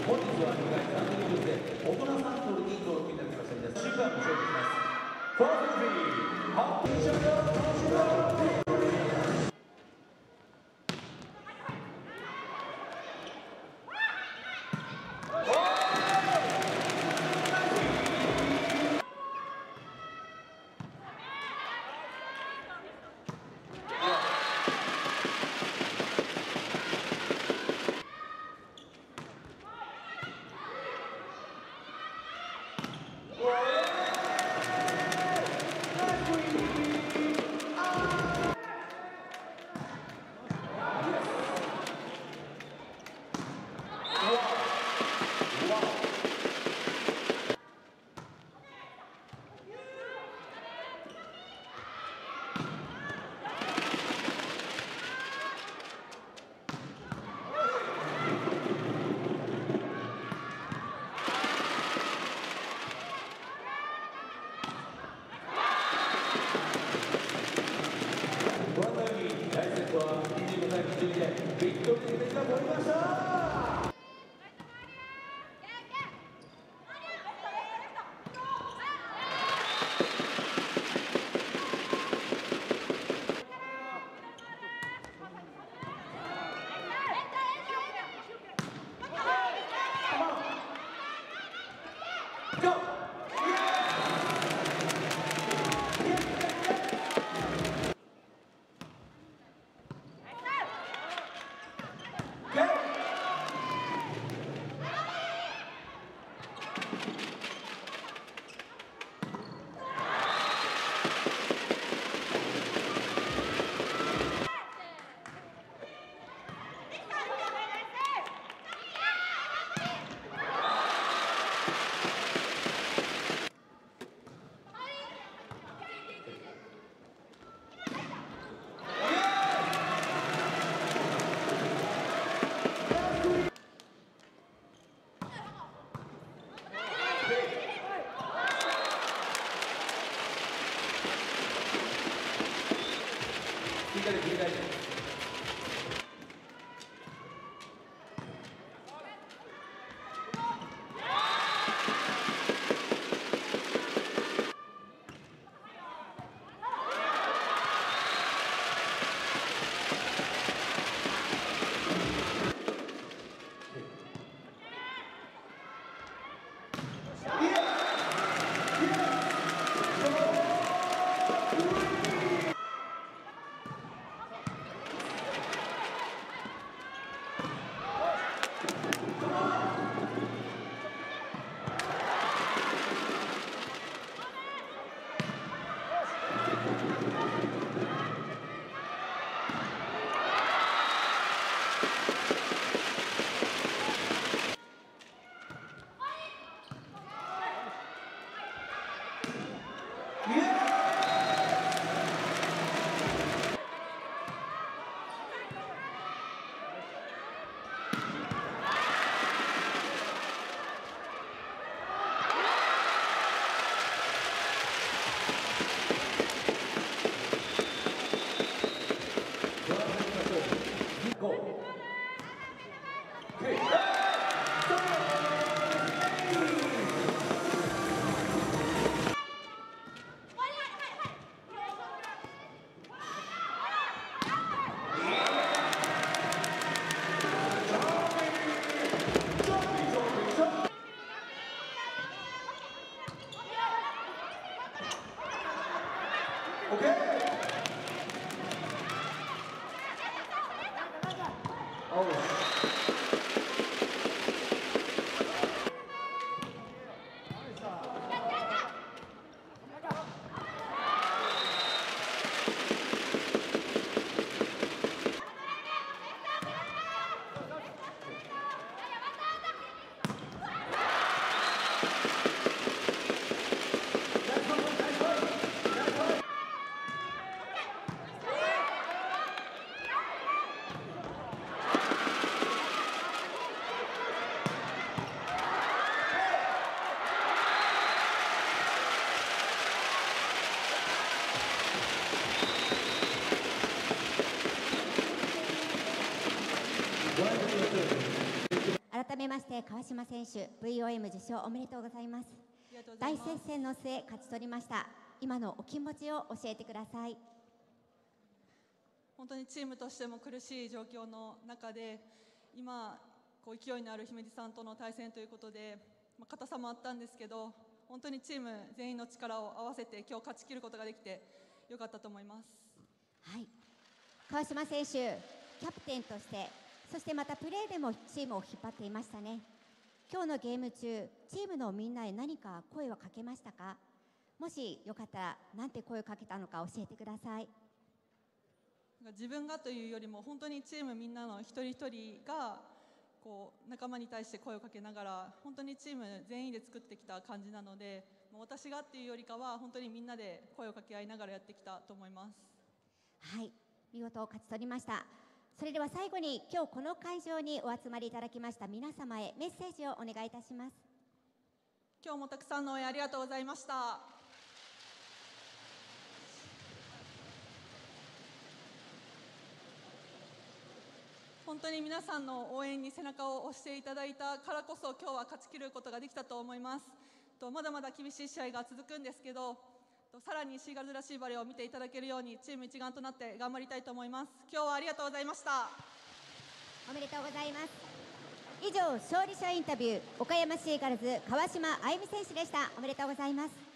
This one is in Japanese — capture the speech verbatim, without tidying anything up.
本日はにがつさんじゅうにちで大人サントルに登録いただきました皆さん、瞬間ご紹介します。ファーストフィーハッピーシャービクトリーが取りました。切り替えて切り替えて。 して川島選手 ブイオーエム 受賞おめでとうございます。大接戦の末勝ち取りました。今のお気持ちを教えてください。 本当にチームとしても苦しい状況の中で今こう勢いのある姫路さんとの対戦ということで、まあ、硬さもあったんですけど本当にチーム全員の力を合わせて今日勝ち切ることができてよかったと思います。 はい、川島選手キャプテンとしてそしてまたプレーでもチームを引っ張っていましたね。今日のゲーム中チームのみんなへ何か声をかけましたか？もしよかったら何て声をかけたのか教えてください。 自分がというよりも本当にチームみんなの一人一人がこう仲間に対して声をかけながら本当にチーム全員で作ってきた感じなので、私がっていうよりかは本当にみんなで声をかけ合いながらやってきたと思います。 はい、見事勝ち取りました。それでは最後に今日この会場にお集まりいただきました皆様へメッセージをお願いいたします。 今日もたくさんの応援ありがとうございました。本当に皆さんの応援に背中を押していただいたからこそ今日は勝ち切ることができたと思います。まだまだ厳しい試合が続くんですけど、さらにシーガルズらしいバレーを見ていただけるようにチーム一丸となって頑張りたいと思います。今日はありがとうございました。 おめでとうございます。以上勝利者インタビュー岡山シーガルズ川島あゆみ選手でした。おめでとうございます。